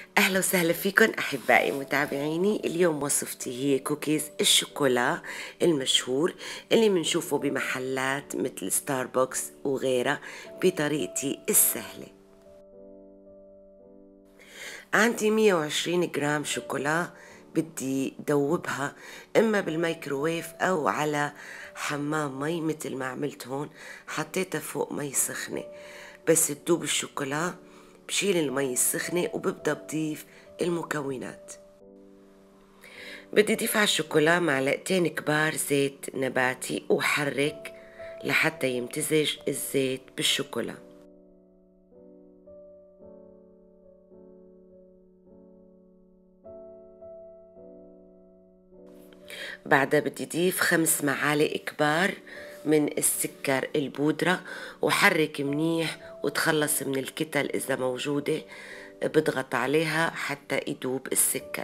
أهلا وسهلا فيكم أحبائي متابعيني. اليوم وصفتي هي كوكيز الشوكولا المشهور اللي منشوفه بمحلات مثل ستاربكس وغيرها بطريقتي السهلة. عندي 120 جرام شوكولا، بدي دوبها إما بالميكروويف أو على حمام مي مثل ما عملت هون. حطيتها فوق مي سخنة، بس تدوب الشوكولا بشيل المي السخنة وببدأ بضيف المكونات. بدي ضيف على الشوكولا معلقتين كبار زيت نباتي وحرك لحتى يمتزج الزيت بالشوكولا. بعدها بدي ضيف 5 معالق كبار من السكر البودرة وحرك منيح وتخلص من الكتل إذا موجودة، بضغط عليها حتى يدوب السكر.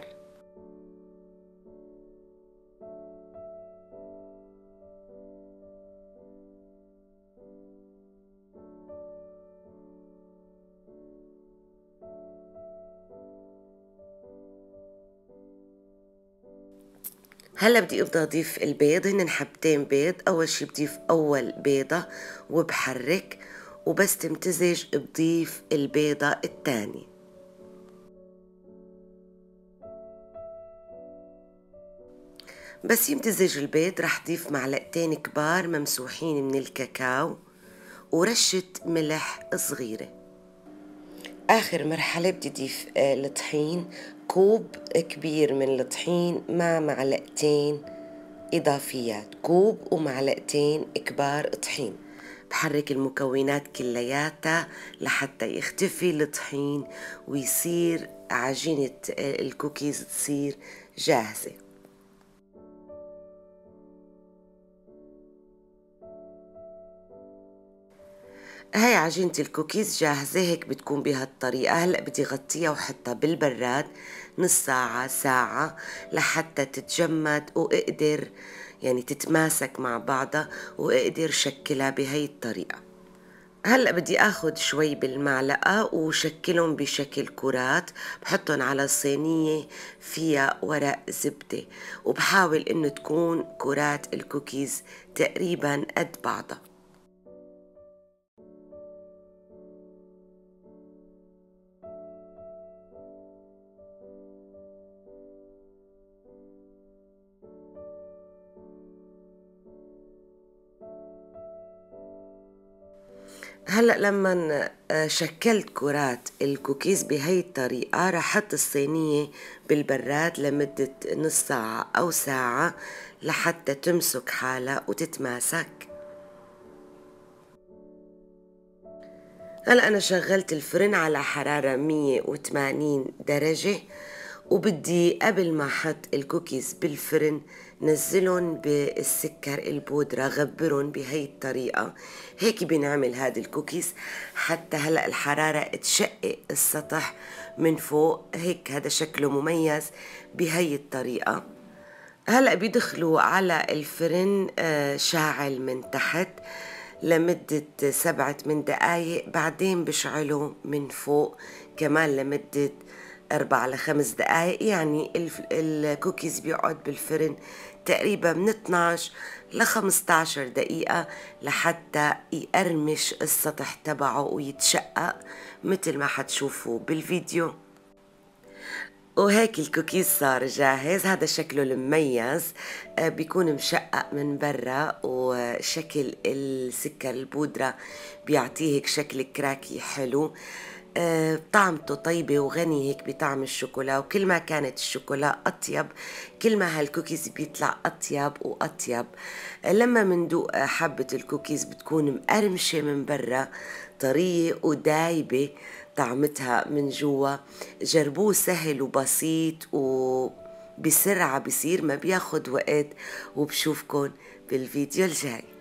هلا بدي ابدا اضيف البيض، هن حبتين بيض. اول شي بضيف اول بيضة وبحرك، وبس تمتزج بضيف البيضة الثانية. بس يمتزج البيض رح ضيف معلقتين كبار ممسوحين من الكاكاو ورشة ملح صغيرة. آخر مرحلة بدي ضيف الطحين، كوب كبير من الطحين مع معلقتين إضافيات، كوب ومعلقتين كبار طحين. بحرك المكونات كلياتها لحتى يختفي الطحين ويصير عجينة الكوكيز تصير جاهزة. هاي عجينة الكوكيز جاهزة، هيك بتكون بهالطريقة. هلأ بدي غطيها وحطها بالبراد نص ساعة ساعة لحتى تتجمد وأقدر يعني تتماسك مع بعضها وأقدر شكلها بهاي الطريقة. هلأ بدي اخد شوي بالمعلقة وشكلهم بشكل كرات، بحطهم على صينية فيها ورق زبدة، وبحاول انه تكون كرات الكوكيز تقريبا قد بعضها. هلأ لما شكلت كرات الكوكيز بهي الطريقة رح احط الصينية بالبراد لمدة نص ساعة او ساعة لحتى تمسك حالها وتتماسك. هلأ أنا شغلت الفرن على حرارة 180 درجة، وبدي قبل ما أحط الكوكيز بالفرن نزلهم بالسكر البودرة، غبرهم بهي الطريقة. هيك بنعمل هاد الكوكيز حتى هلأ الحرارة تشقق السطح من فوق، هيك هذا شكله مميز بهي الطريقة. هلأ بيدخلوا على الفرن شاعل من تحت لمدة 7 8 دقايق، بعدين بشعله من فوق كمان لمدة 4 ل5 دقايق. يعني الكوكيز بيقعد بالفرن تقريبا من 12 ل15 دقيقة لحتى يقرمش السطح تبعه ويتشقق مثل ما حتشوفوا بالفيديو. وهيك الكوكيز صار جاهز. هذا شكله المميز، بيكون مشقق من برا وشكل السكر البودرة بيعطيه هيك شكل كراكي حلو. طعمته طيبة وغني هيك بطعم الشوكولا، وكل ما كانت الشوكولا أطيب كل ما هالكوكيز بيطلع أطيب وأطيب. لما مندوق حبة الكوكيز بتكون مقرمشة من برا، طرية ودايبة طعمتها من جوا. جربوه، سهل وبسيط وبسرعة بصير، ما بياخد وقت. وبشوفكن بالفيديو الجاي.